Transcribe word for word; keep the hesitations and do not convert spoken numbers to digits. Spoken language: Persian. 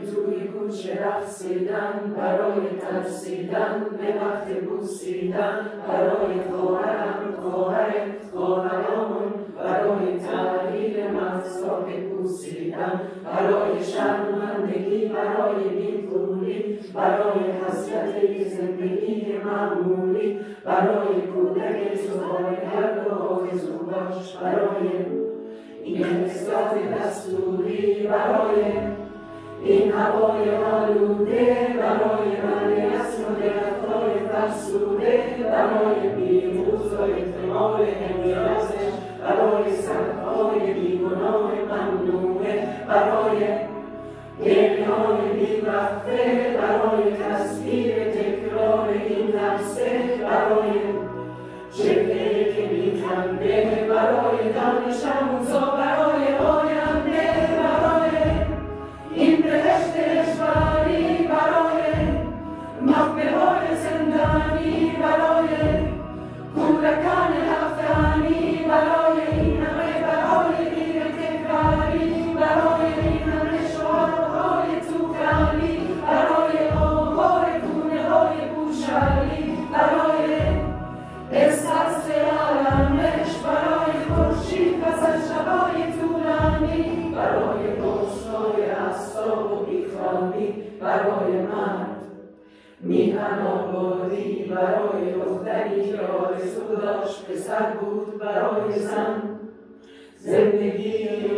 توی کوچه رقصیدن، برای ترسیدن به وقت بوسیدن، برای خواهرم خواهرت خواهرامون، برای تغییر مغزها که پوسیدن، برای شرمندگی برای بی‌پولی، برای حسرت زندگی معمولی، برای کودک سوالگر و آرزوهاش، برای این حسات دستوری، برای این هوای آلوده، برای من اسم و درختای فرسوده، برای بیروز و احتمال انقراضش، برای سرهای بیگناه ممنوعه، برای گریه‌های بی‌وقفه، برای تصویر تکرار این لحظه، برای چهره‌ای که می‌خنده، برای دانش آموزا، برای آینده، برای این بهشت اجباری، برای مقبره‌های زندانی، برای کودکان هفته‌انی، برای این همه برای غیر تکراری، برای این همه شعارهای طوفانی، برای آوار گونه‌های گوشه‌ای، برای احساس آرامش، برای خورشید پس از شب‌های طولانی، برای غصه‌های اعصاب و بیخوابی، برای مرد میهن آبادی، برای دختری که آرزو داشت پسر بود، برای زن زندگی